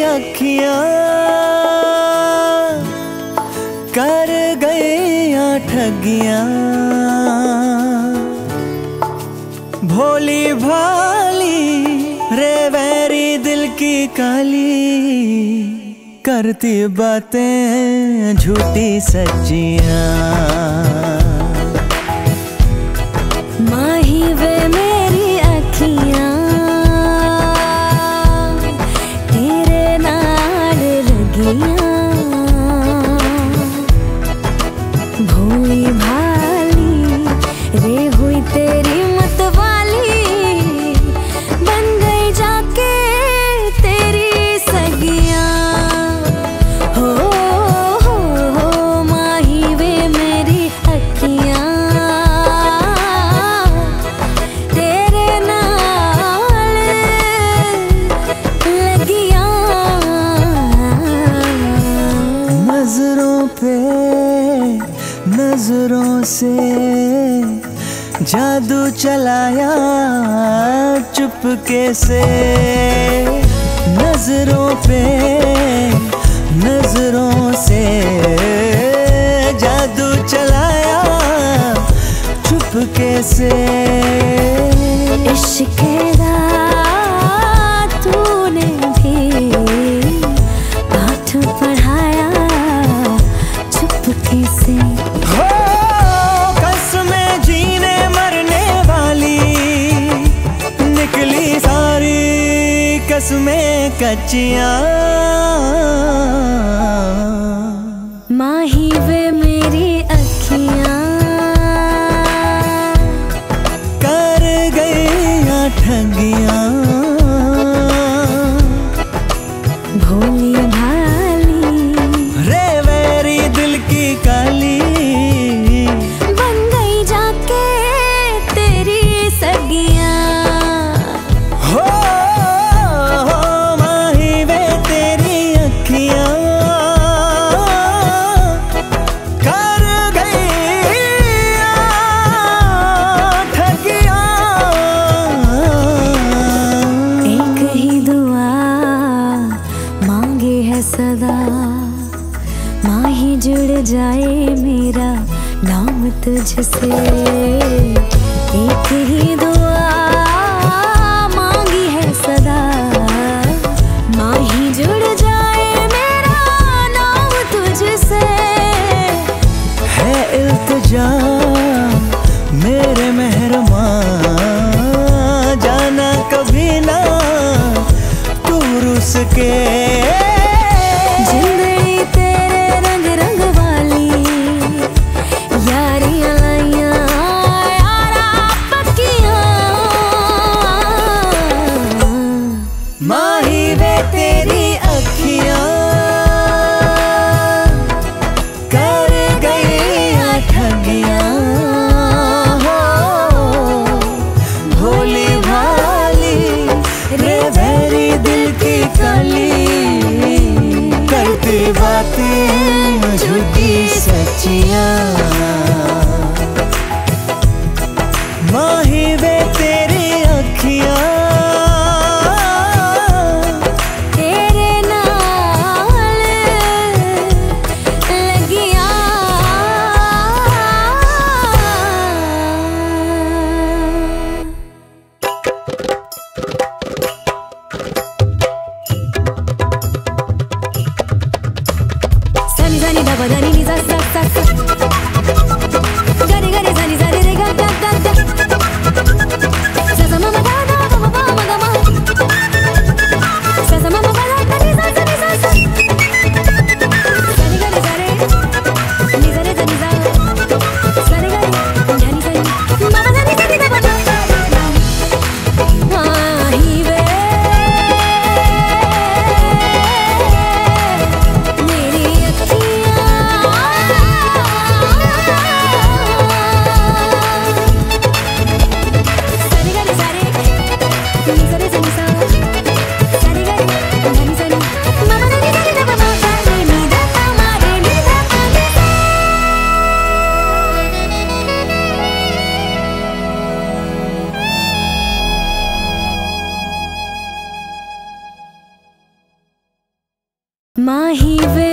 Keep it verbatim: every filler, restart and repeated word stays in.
अखियां कर गई ठगियां, भोली भाली रे वैरी दिल की काली, करती बातें झूठी सच्चियां। माही वे मेरी अखियां तेरे नाल लगियां, भोली भाली रे हुई तेरी मतवाली, बन गई जाके तेरी सगियां। हो हो हो माही वे मेरी अखियां तेरे नाल लगियां। नजरों पे नजरों से जादू चलाया चुपके से, नजरों पे नजरों से जादू चलाया चुपके से। इश्क दा तूने भी पाठ पढ़ाया चुपके से। हो कसमें जीने मरने वाली निकली सारी कसमें कच्चियां। माही वे मेरी अखियां कर गई ठगियां, भोली भाली रे वेरी दिल की काली, बन गई जाके तेरी सगियां। हो हो माही वे तेरी अखियां कर गई ठगियां। एक ही दुआ मांगे है सदा, माही जुड़ जाए मेरा नाम तुझसे। एक ही दुआ मांगी है सदा, माही जुड़ जाए मेरा नाम तुझसे। है इल्तिजा मेरे मेहरबां, जाना कभी ना तू रुस के। जिंदगी तेरे रंग रंग वाली, यारियां लाइयां यारा पक्कियां। माही वे तेरी अखियां कर गई ठगियां, भोली भाली रे वेरी दिल की काली, करती बातें झूठी सच्चियां। माही वे तेरी अखियां तेरे नाल लगियां। सनी सनी दा बदानी नी सा सा सा सा, गरे गरे सनी सनी रे गा गा गा गा, सा सा मा मा गा गा मा मा मा गा मा, सा सा मा मा गा गा नी सा सा नी सा सा, सनी गरे सरे नी सरे सनी सा, सरे गरे नी सनी मा मा सनी सनी दा बदा। माही वे मेरी अखियां माही वे